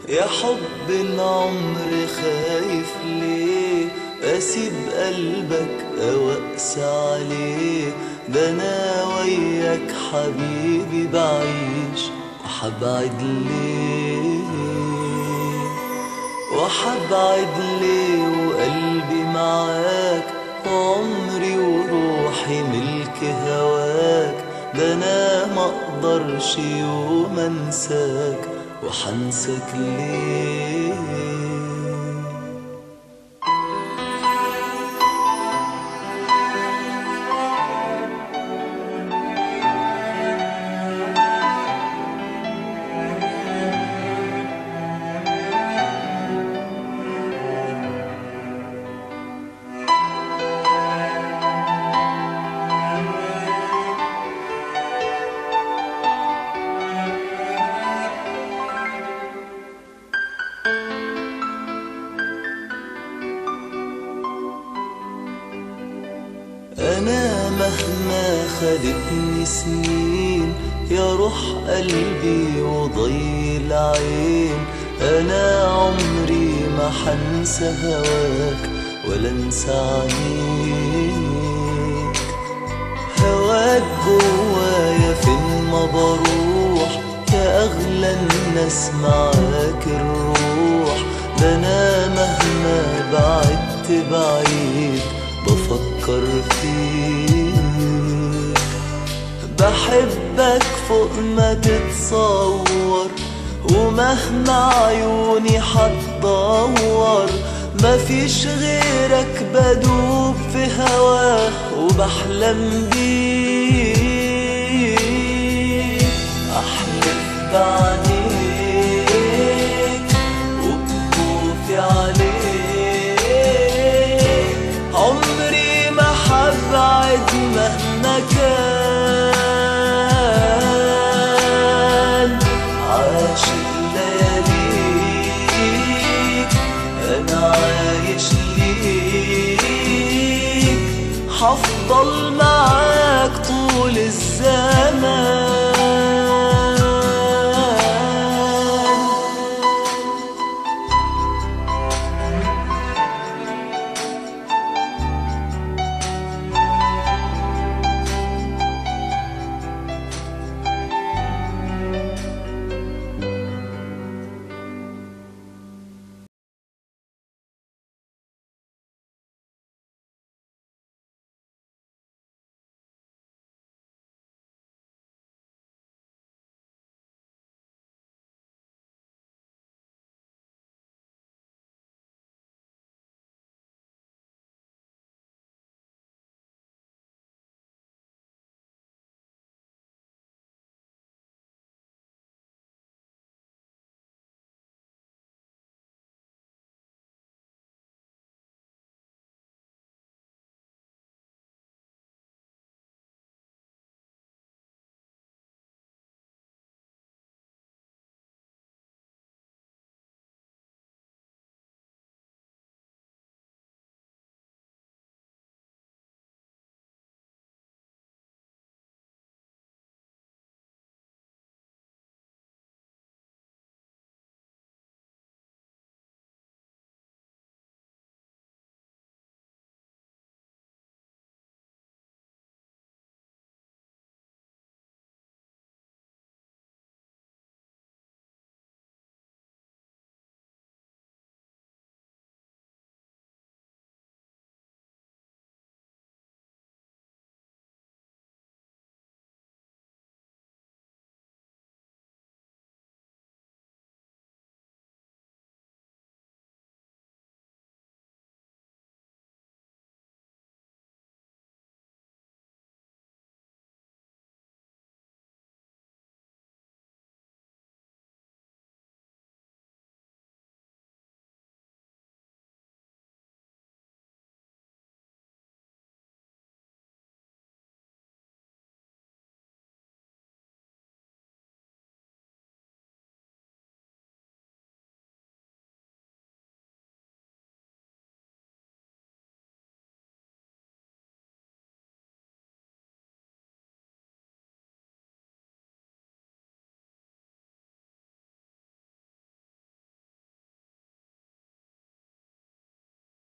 يا حب العمر خايف ليه اسيب قلبك او اقسى عليه؟ ده انا وياك حبيبي بعيش وحبعد ليه وحبعد ليه وقلبي معاك وعمري وروحي ملك هواك. ده انا مقدرش يوم انساك وحنسك ليه؟ أنا مهما خدتني سنين يا روح قلبي وضي العين، أنا عمري ما حنسى هواك ولا انسى عينيك. هواك جوايا فين ما بروح، يا أغلى الناس معاك الروح. ده أنا مهما بعدت بعيد بفكر فيك، بحبك فوق ما تتصور، ومهما عيوني حتدور مفيش غيرك بدوب في هواه وبحلم بيك. أحلف بعينيك وبخوفي عليك، عمري ما حبعد مهما كان. عاشق لياليك أنا عايش ليك، حفضل